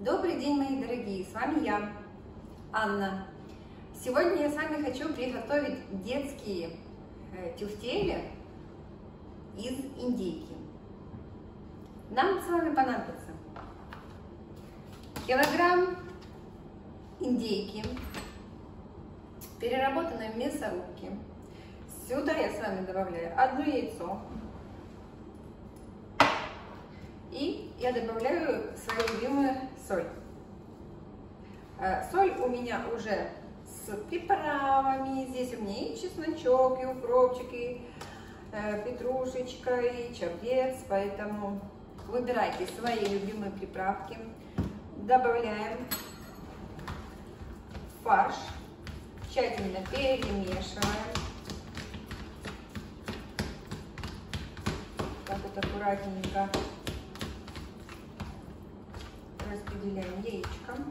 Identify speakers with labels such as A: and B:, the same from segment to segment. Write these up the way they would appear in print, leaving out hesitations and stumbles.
A: Добрый день, мои дорогие! С вами я, Анна. Сегодня я с вами хочу приготовить детские тефтели из индейки. Нам с вами понадобится килограмм индейки, переработанной в мясорубке. Сюда я с вами добавляю одно яйцо. И я добавляю свою любимую соль. Соль у меня уже с приправами. Здесь у меня и чесночок, и укропчик, и петрушечка, и чабрец. Поэтому выбирайте свои любимые приправки. Добавляем фарш. Тщательно перемешиваем. Так вот аккуратненько распределяем яичком.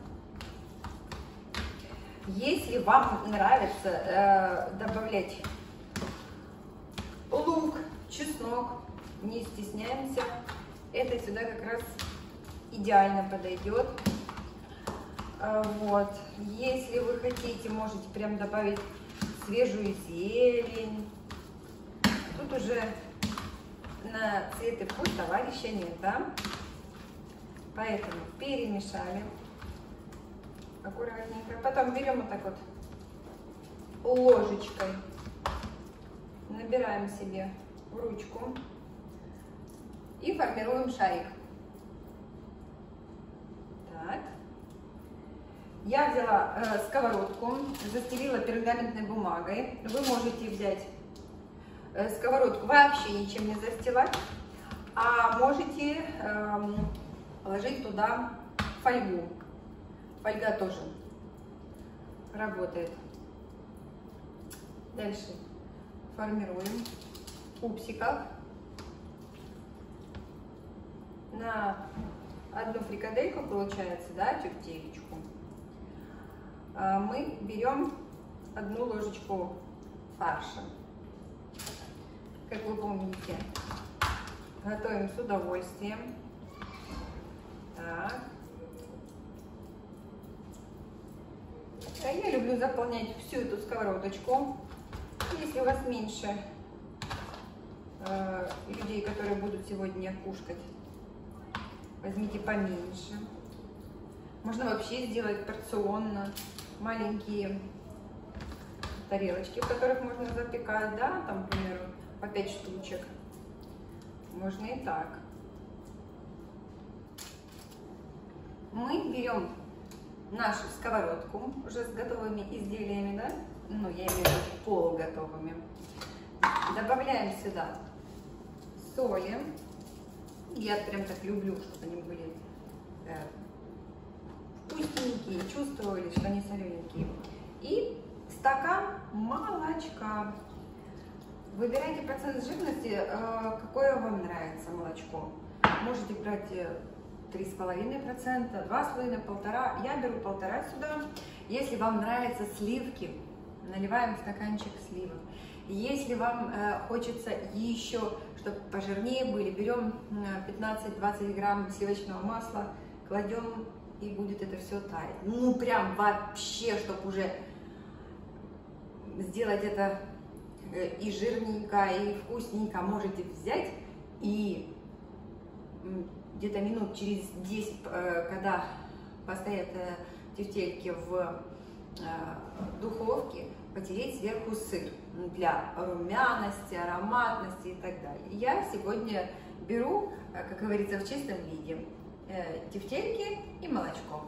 A: Если вам нравится добавлять лук, чеснок, не стесняемся, это сюда как раз идеально подойдет. Вот. Если вы хотите, можете прям добавить свежую зелень. Тут уже на цвет и вкус товарища нет, да? Поэтому перемешали аккуратненько. Потом берем вот так вот ложечкой, набираем себе в ручку и формируем шарик. Так. Я взяла сковородку, застелила пергаментной бумагой. Вы можете взять сковородку, вообще ничем не застилать, а можете положить туда фольгу. Фольга тоже работает. Дальше формируем в пупсиках. На одну фрикадельку получается, да, тефтелечку. Мы берем одну ложечку фарша. Как вы помните, готовим с удовольствием. Так. Я люблю заполнять всю эту сковородочку. Если у вас меньше людей, которые будут сегодня кушать, возьмите поменьше. Можно вообще сделать порционно маленькие тарелочки, в которых можно запекать, да, там, к примеру, по 5 штучек. Можно и так. Мы берем нашу сковородку уже с готовыми изделиями, да? Ну, я имею в виду полуготовыми. Добавляем сюда соли. Я прям так люблю, чтобы они были вкусненькие, чувствовали, что они солененькие. И стакан молочка. Выбирайте процент жирности, какое вам нравится молочко. Можете брать 3,5%, 2,5%, 1,5%. Я беру 1,5 сюда. Если вам нравятся сливки, наливаем стаканчик сливок. Если вам хочется еще, чтобы пожирнее были, берем 15-20 грамм сливочного масла, кладем, и будет это все таять. Ну, прям вообще, чтобы уже сделать это и жирненько, и вкусненько, можете взять и где-то минут через 10, когда постоят тефтельки в духовке, потереть сверху сыр для румяности, ароматности и так далее. Я сегодня беру, как говорится, в чистом виде тефтельки и молочко.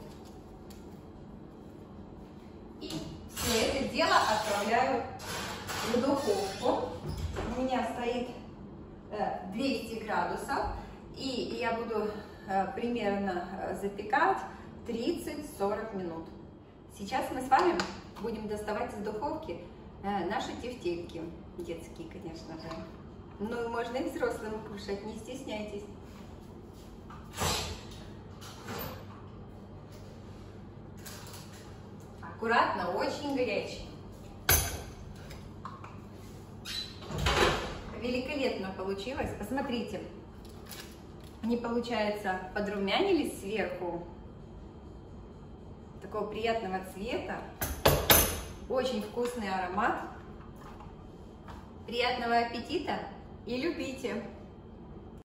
A: И все это дело отправляю в духовку. У меня стоит 200 градусов. И я буду примерно запекать 30-40 минут. Сейчас мы с вами будем доставать из духовки наши тефтельки. Детские, конечно же. Ну, можно и взрослым кушать, не стесняйтесь. Аккуратно, очень горячий. Великолепно получилось. Посмотрите. Они, получается, подрумянились сверху такого приятного цвета. Очень вкусный аромат. Приятного аппетита и любите!